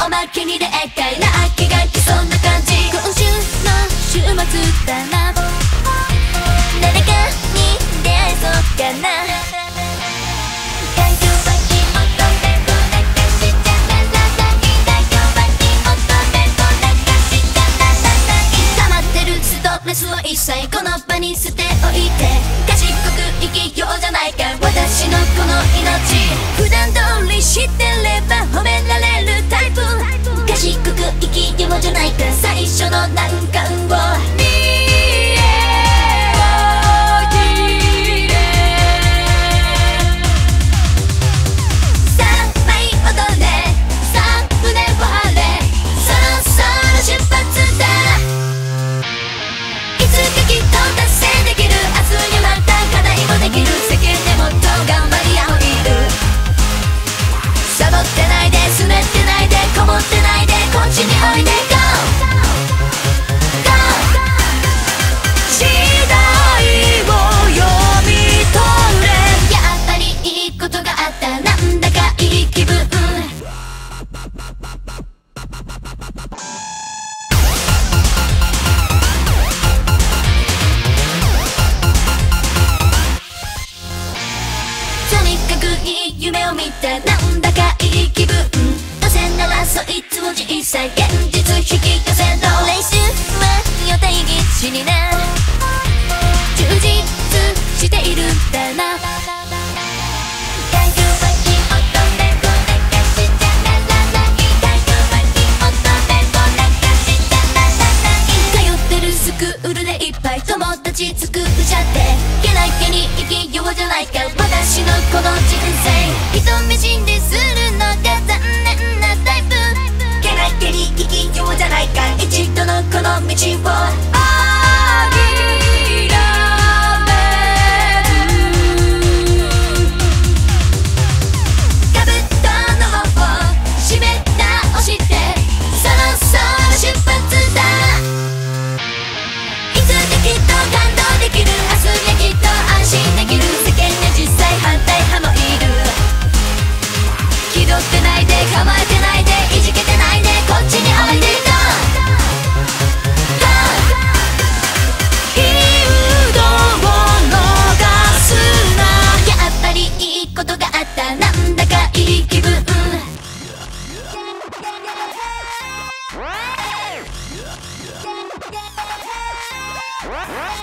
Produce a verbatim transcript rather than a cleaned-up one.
おまけにでっかいな気が来そうな感じ。今週の週末だな、誰かに出会えそうかな。溜まってるストレスを一切この場に捨ておいて、賢く生きようじゃないか私のこの命。普段通り知ってれば褒められるタイプ、賢く生きようじゃないか最初の難関を見えを切れ。さあ舞い踊れ、さあ胸を張れ、そろそろ出発だ。いつかきっと達成できる、明日にまた課題もできる、世間でもっと頑張り合おういる。サボってないで、すねってないで、こもってないで、こっちにおいで GO! GO! 時代を読み取れ。やっぱりいいことがあった、なんだかいい気分。とにかくいい夢を見て、なんだかいい気分。どうせならそいつを実際現実引き寄せろ。来週は予定日にな、充実しているんだな。通ってるスクールでいっぱい友達作っちゃって、けなげに生きようじゃないか私のこの人生。人見知りするのが残念なタイプ、けなげに生きようじゃないか一度のこの道を諦める。かぶとの方を締め直して、そろそろ出発だ。いつかきっと感動できる、明日にきっと安心できる、世間で実際反対派もいる。気取ってないで、構えてないで、いじけてないで、こっちにおいで GO! GO! ヒールを逃すな。やっぱりいいことがあった、なんだかいい気分。 What?